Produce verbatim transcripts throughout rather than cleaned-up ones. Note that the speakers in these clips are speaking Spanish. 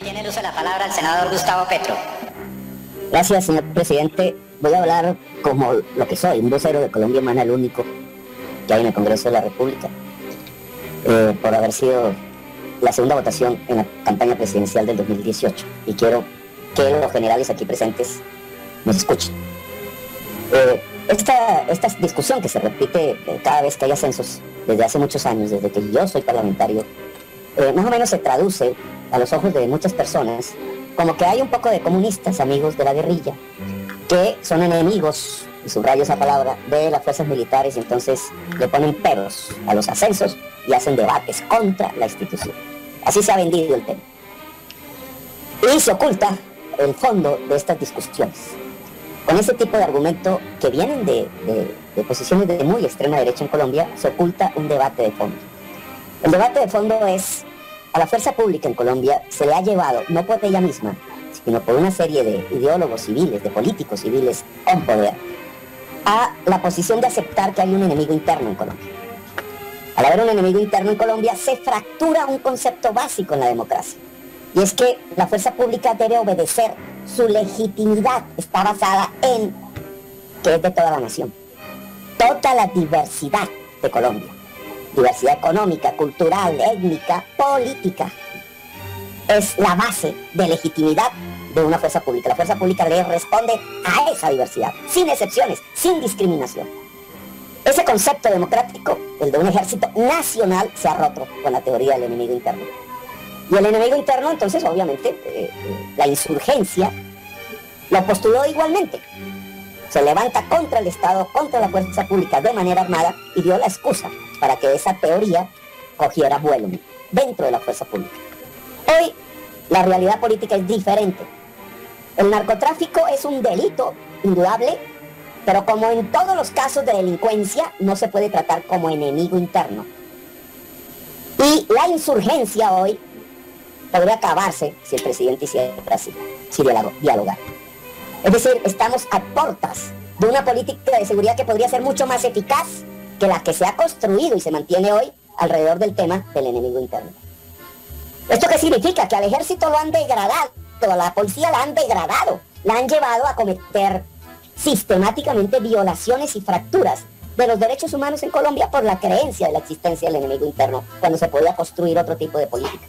Tiene el uso de la palabra el senador Gustavo Petro. Gracias, señor presidente. Voy a hablar como lo que soy, un vocero de Colombia Humana, el único que hay en el Congreso de la República, eh, por haber sido la segunda votación en la campaña presidencial del dos mil dieciocho. Y quiero que los generales aquí presentes nos escuchen. Eh, esta, esta discusión que se repite eh, cada vez que hay ascensos desde hace muchos años, desde que yo soy parlamentario, eh, más o menos se traduce a los ojos de muchas personas como que hay un poco de comunistas, amigos de la guerrilla, que son enemigos, y subrayo esa palabra, de las fuerzas militares, y entonces le ponen peros a los ascensos y hacen debates contra la institución. Así se ha vendido el tema. Y se oculta el fondo de estas discusiones. Con ese tipo de argumento que vienen de, de, de posiciones de muy extrema derecha en Colombia, se oculta un debate de fondo. El debate de fondo es: a la fuerza pública en Colombia se le ha llevado, no por ella misma, sino por una serie de ideólogos civiles, de políticos civiles con poder, a la posición de aceptar que hay un enemigo interno en Colombia. Al haber un enemigo interno en Colombia, se fractura un concepto básico en la democracia. Y es que la fuerza pública debe obedecer, su legitimidad está basada en que es de toda la nación. Toda la diversidad de Colombia. Diversidad económica, cultural, étnica, política, es la base de legitimidad de una fuerza pública. La fuerza pública le responde a esa diversidad, sin excepciones, sin discriminación. Ese concepto democrático, el de un ejército nacional, se ha roto con la teoría del enemigo interno. Y el enemigo interno, entonces, obviamente, eh, la insurgencia lo postuló igualmente. Se levanta contra el Estado, contra la fuerza pública de manera armada, y dio la excusa para que esa teoría cogiera vuelo dentro de la fuerza pública. Hoy la realidad política es diferente. El narcotráfico es un delito indudable, pero como en todos los casos de delincuencia, no se puede tratar como enemigo interno. Y la insurgencia hoy podría acabarse si el presidente hiciera así, si dialogar. Es decir, estamos a portas de una política de seguridad que podría ser mucho más eficaz que la que se ha construido y se mantiene hoy alrededor del tema del enemigo interno. ¿Esto qué significa? Que al ejército lo han degradado, a la policía la han degradado, la han llevado a cometer sistemáticamente violaciones y fracturas de los derechos humanos en Colombia por la creencia de la existencia del enemigo interno, cuando se podía construir otro tipo de política.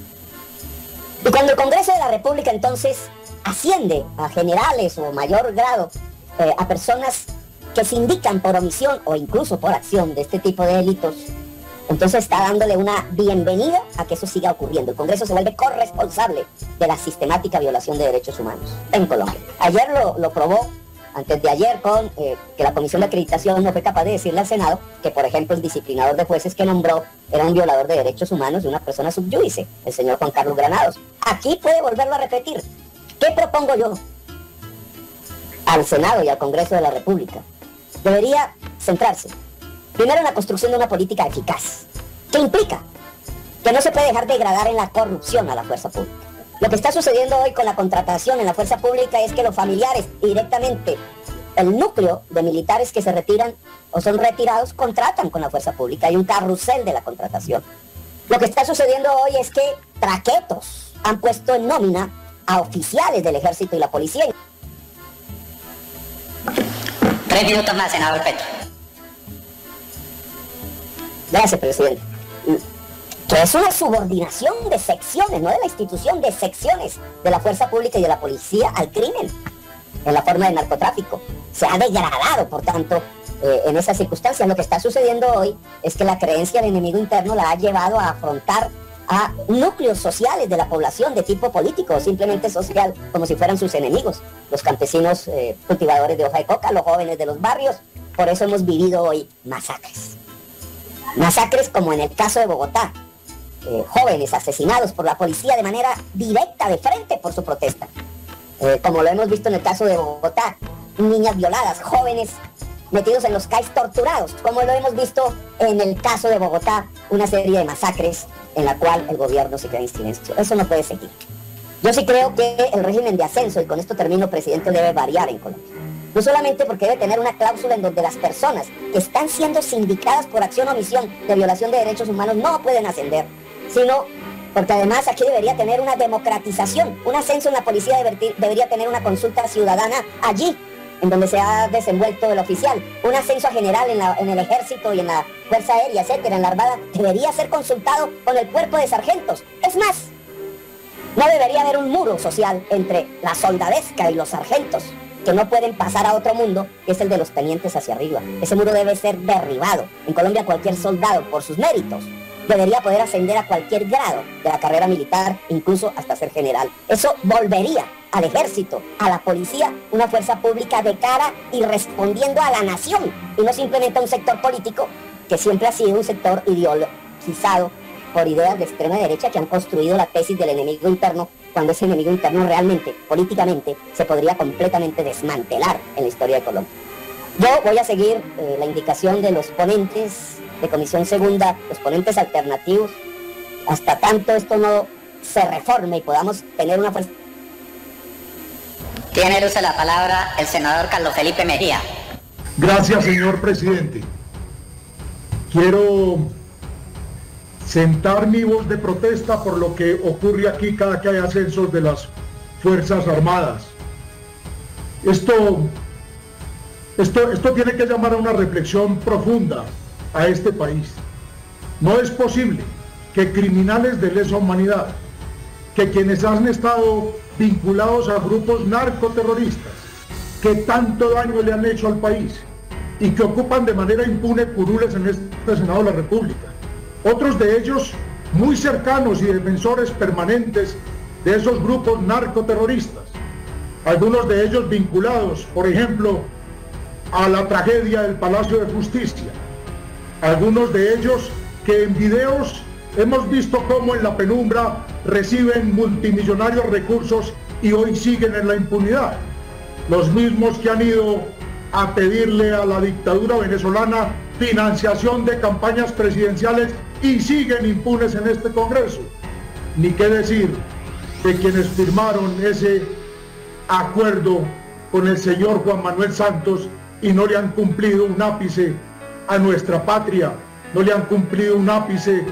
Y cuando el Congreso de la República entonces asciende a generales o mayor grado, eh, a personas que se indican por omisión o incluso por acción de este tipo de delitos, entonces está dándole una bienvenida a que eso siga ocurriendo. El Congreso se vuelve corresponsable de la sistemática violación de derechos humanos en Colombia. Ayer lo, lo probó, antes de ayer, con eh, que la Comisión de Acreditación no fue capaz de decirle al Senado que, por ejemplo, el disciplinador de jueces que nombró era un violador de derechos humanos de una persona subyúdice, el señor Juan Carlos Granados. Aquí puede volverlo a repetir. ¿Qué propongo yo al Senado y al Congreso de la República? Debería centrarse primero en la construcción de una política eficaz, que implica que no se puede dejar degradar en la corrupción a la fuerza pública. Lo que está sucediendo hoy con la contratación en la fuerza pública es que los familiares y directamente el núcleo de militares que se retiran o son retirados contratan con la fuerza pública. Hay un carrusel de la contratación. Lo que está sucediendo hoy es que traquetos han puesto en nómina a oficiales del ejército y la policía. Tres minutos más, senador Petro. Gracias, presidente. Que es una subordinación de secciones, no de la institución, de secciones de la fuerza pública y de la policía al crimen, en la forma de narcotráfico. Se ha degradado, por tanto, eh, en esas circunstancias. Lo que está sucediendo hoy es que la creencia del enemigo interno la ha llevado a afrontar a núcleos sociales de la población de tipo político o simplemente social, como si fueran sus enemigos. Los campesinos eh, cultivadores de hoja de coca, los jóvenes de los barrios. Por eso hemos vivido hoy masacres. Masacres como en el caso de Bogotá. Eh, jóvenes asesinados por la policía de manera directa, de frente, por su protesta. Eh, como lo hemos visto en el caso de Bogotá. Niñas violadas, jóvenes metidos en los C A I S torturados. Como lo hemos visto en el caso de Bogotá, una serie de masacres en la cual el gobierno se queda en silencio. Eso no puede seguir. Yo sí creo que el régimen de ascenso, y con esto termino, presidente, debe variar en Colombia. No solamente porque debe tener una cláusula en donde las personas que están siendo sindicadas por acción o omisión de violación de derechos humanos no pueden ascender, sino Porque además aquí debería tener una democratización, un ascenso en la policía deber- debería tener una consulta ciudadana allí, en donde se ha desenvuelto el oficial, un ascenso general en, la, en el ejército y en la Fuerza Aérea, etcétera, en la Armada, debería ser consultado con el cuerpo de sargentos. Es más, no debería haber un muro social entre la soldadesca y los sargentos, que no pueden pasar a otro mundo, que es el de los tenientes hacia arriba. Ese muro debe ser derribado. En Colombia cualquier soldado, por sus méritos, debería poder ascender a cualquier grado de la carrera militar, incluso hasta ser general. Eso volvería al ejército, a la policía, una fuerza pública de cara y respondiendo a la nación, y no simplemente a un sector político que siempre ha sido un sector ideologizado por ideas de extrema derecha que han construido la tesis del enemigo interno, cuando ese enemigo interno realmente, políticamente, se podría completamente desmantelar en la historia de Colombia. Yo voy a seguir eh, la indicación de los ponentes de Comisión Segunda, los ponentes alternativos, hasta tanto esto no se reforme y podamos tener una fuerza. Tiene el uso de la palabra el senador Carlos Felipe Mejía. Gracias, señor presidente. Quiero sentar mi voz de protesta por lo que ocurre aquí cada que hay ascensos de las Fuerzas Armadas. Esto, esto, esto tiene que llamar a una reflexión profunda a este país. No es posible que criminales de lesa humanidad, que quienes han estado vinculados a grupos narcoterroristas, que tanto daño le han hecho al país y que ocupan de manera impune curules en este Senado de la República, otros de ellos muy cercanos y defensores permanentes de esos grupos narcoterroristas, algunos de ellos vinculados, por ejemplo, a la tragedia del Palacio de Justicia, algunos de ellos que en videos hemos visto cómo en la penumbra reciben multimillonarios recursos y hoy siguen en la impunidad, los mismos que han ido a pedirle a la dictadura venezolana financiación de campañas presidenciales y siguen impunes en este Congreso. Ni qué decir de quienes firmaron ese acuerdo con el señor Juan Manuel Santos y no le han cumplido un ápice a nuestra patria, no le han cumplido un ápice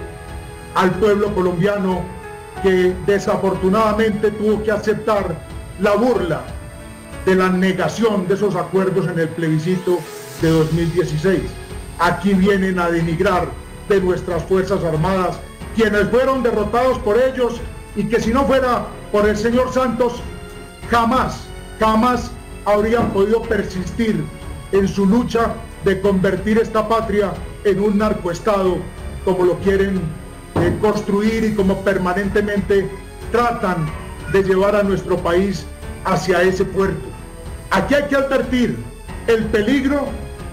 al pueblo colombiano, que desafortunadamente tuvo que aceptar la burla de la negación de esos acuerdos en el plebiscito de dos mil dieciséis. Aquí vienen a denigrar de nuestras Fuerzas Armadas, quienes fueron derrotados por ellos y que si no fuera por el señor Santos, jamás, jamás habrían podido persistir en su lucha de convertir esta patria en un narcoestado, como lo quieren eh, construir y como permanentemente tratan de llevar a nuestro país hacia ese puerto. Aquí hay que advertir el peligro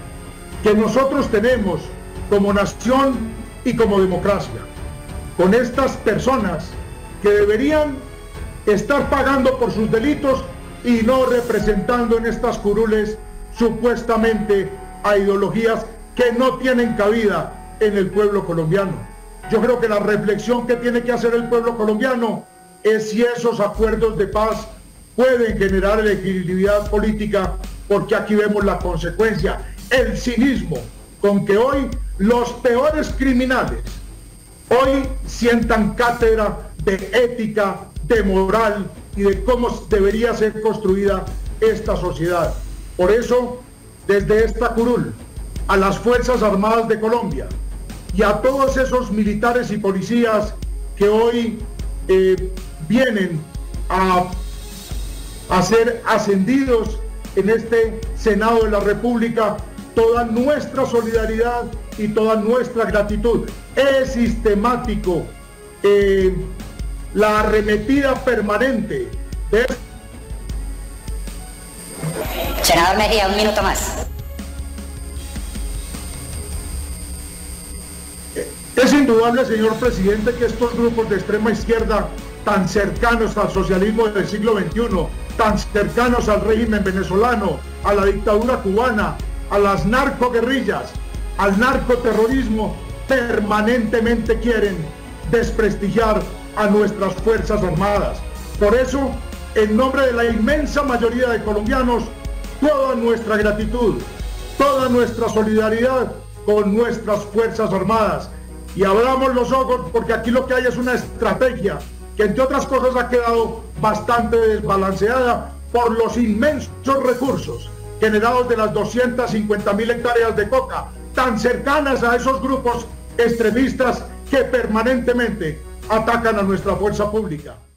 que nosotros tenemos como nación y como democracia, con estas personas que deberían estar pagando por sus delitos y no representando en estas curules supuestamente a ideologías que no tienen cabida en el pueblo colombiano. Yo creo que la reflexión que tiene que hacer el pueblo colombiano es si esos acuerdos de paz pueden generar legitimidad política, porque aquí vemos la consecuencia, el cinismo con que hoy los peores criminales hoy sientan cátedra de ética, de moral y de cómo debería ser construida esta sociedad. Por eso, desde esta curul, a las Fuerzas Armadas de Colombia y a todos esos militares y policías que hoy eh, vienen a, a ser ascendidos en este Senado de la República, toda nuestra solidaridad y toda nuestra gratitud. Es sistemático eh, la arremetida permanente de... Senador Mejía, un minuto más. Es indudable, señor presidente, que estos grupos de extrema izquierda, tan cercanos al socialismo del siglo veintiuno, tan cercanos al régimen venezolano, a la dictadura cubana, a las narcoguerrillas, al narcoterrorismo, permanentemente quieren desprestigiar a nuestras Fuerzas Armadas. Por eso, en nombre de la inmensa mayoría de colombianos, toda nuestra gratitud, toda nuestra solidaridad con nuestras Fuerzas Armadas, y abramos los ojos, porque aquí lo que hay es una estrategia que, entre otras cosas, ha quedado bastante desbalanceada por los inmensos recursos generados de las doscientas cincuenta mil hectáreas de coca, tan cercanas a esos grupos extremistas que permanentemente atacan a nuestra fuerza pública.